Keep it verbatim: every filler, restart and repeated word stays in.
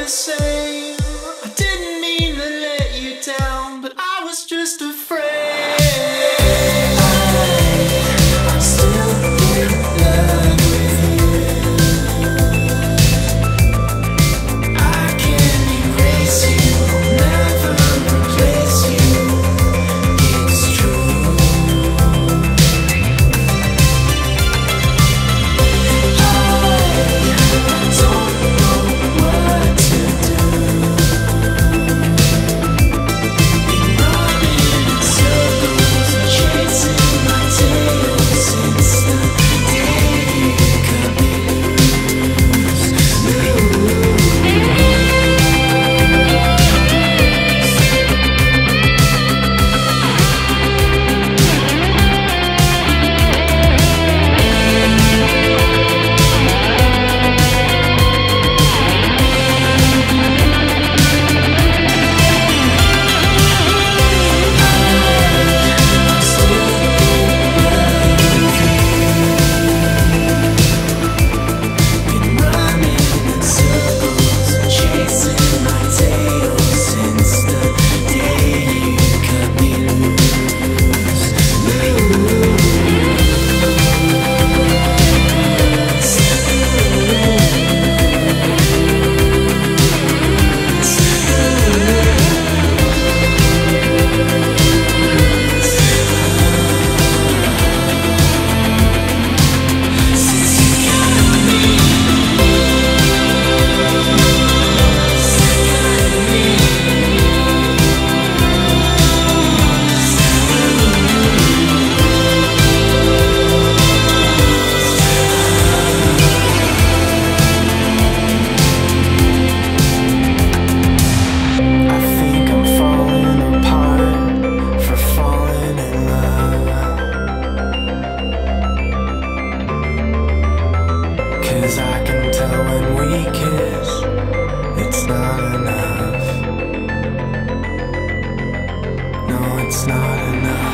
the same. I didn't mean to let you down, but I was just afraid. I still in love with you. I can't erase you, never replace you. It's true. I don't know what to do. Been running in circles, chasing my tail since the day you cut me I can tell when we kiss, it's not enough. No, it's not enough.